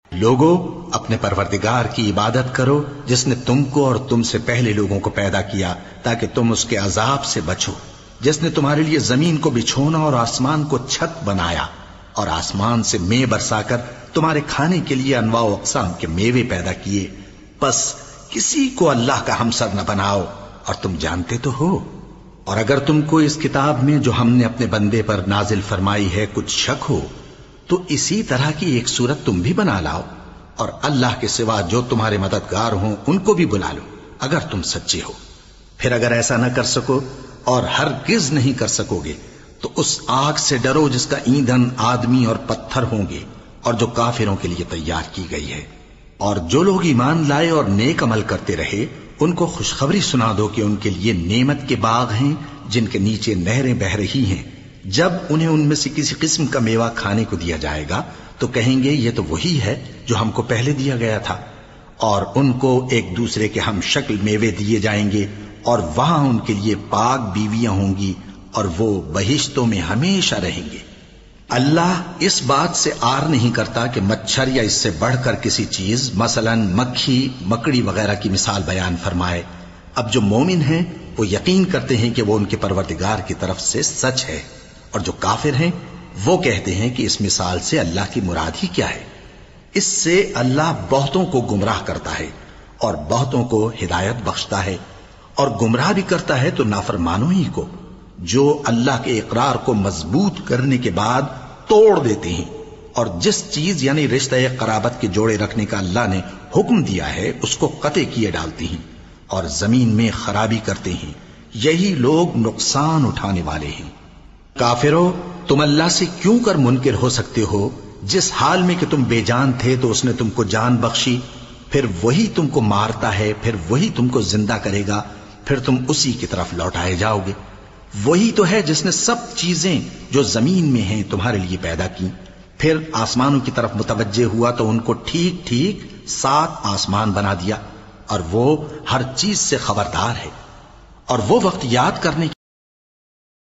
لوگو اپنے پروردگار کی عبادت کرو جس نے تم کو اور تم سے پہلے لوگوں کو پیدا کیا تاکہ تم اس کے عذاب سے بچو، جس نے تمہارے لیے زمین کو بچھونا اور آسمان کو چھت بنایا اور آسمان سے مے برسا کر تمہارے کھانے کے لیے انواع و اقسام کے میوے پیدا کیے، پس کسی کو اللہ کا ہمسر نہ بناؤ اور تم جانتے تو ہو۔ اور اگر تم کو اس کتاب میں جو ہم نے اپنے بندے پر نازل فرمائی ہے کچھ شک ہو تو اسی طرح کی ایک صورت تم بھی بنا لاؤ اور اللہ کے سوا جو تمہارے مددگار ہوں ان کو بھی بلا لو اگر تم سچے ہو۔ پھر اگر ایسا نہ کر سکو اور ہرگز نہیں کر سکو گے تو اس آگ سے ڈرو جس کا ایندھن آدمی اور پتھر ہوں گے اور جو کافروں کے لیے تیار کی گئی ہے۔ اور جو لوگ ایمان لائے اور نیک عمل کرتے رہے ان کو خوشخبری سنا دو کہ ان کے لیے نعمت کے باغ ہیں جن کے نیچے نہریں بہہ رہی ہیں، جب انہیں ان میں سے کسی قسم کا میوہ کھانے کو دیا جائے گا تو کہیں گے یہ تو وہی ہے جو ہم کو پہلے دیا گیا تھا، اور ان کو ایک دوسرے کے ہم شکل میوے دیے جائیں گے اور وہاں ان کے لیے پاک بیویاں ہوں گی اور وہ بہشتوں میں ہمیشہ رہیں گے۔ اللہ اس بات سے آر نہیں کرتا کہ مچھر یا اس سے بڑھ کر کسی چیز مثلا مکھی مکڑی وغیرہ کی مثال بیان فرمائے۔ اب جو مومن ہیں وہ یقین کرتے ہیں کہ وہ ان کے پروردگار کی طرف سے سچ ہے، اور جو کافر ہیں وہ کہتے ہیں کہ اس مثال سے اللہ کی مراد ہی کیا ہے۔ اس سے اللہ بہتوں کو گمراہ کرتا ہے اور بہتوں کو ہدایت بخشتا ہے، اور گمراہ بھی کرتا ہے تو نافرمانوں ہی کو، جو اللہ کے اقرار کو مضبوط کرنے کے بعد توڑ دیتے ہیں اور جس چیز یعنی رشتہ قرابت کے جوڑے رکھنے کا اللہ نے حکم دیا ہے اس کو قطع کیے ڈالتی ہیں اور زمین میں خرابی کرتے ہیں، یہی لوگ نقصان اٹھانے والے ہیں۔ کافرو، تم اللہ سے کیوں کر منکر ہو سکتے ہو؟ جس حال میں کہ تم بے جان تھے تو اس نے تم کو جان بخشی، پھر وہی تم کو مارتا ہے، پھر وہی تم کو زندہ کرے گا، پھر تم اسی کی طرف لوٹائے جاؤ گے۔ وہی تو ہے جس نے سب چیزیں جو زمین میں ہیں تمہارے لیے پیدا کی، پھر آسمانوں کی طرف متوجہ ہوا تو ان کو ٹھیک ٹھیک 7 آسمان بنا دیا، اور وہ ہر چیز سے خبردار ہے۔ اور وہ وقت یاد کرنے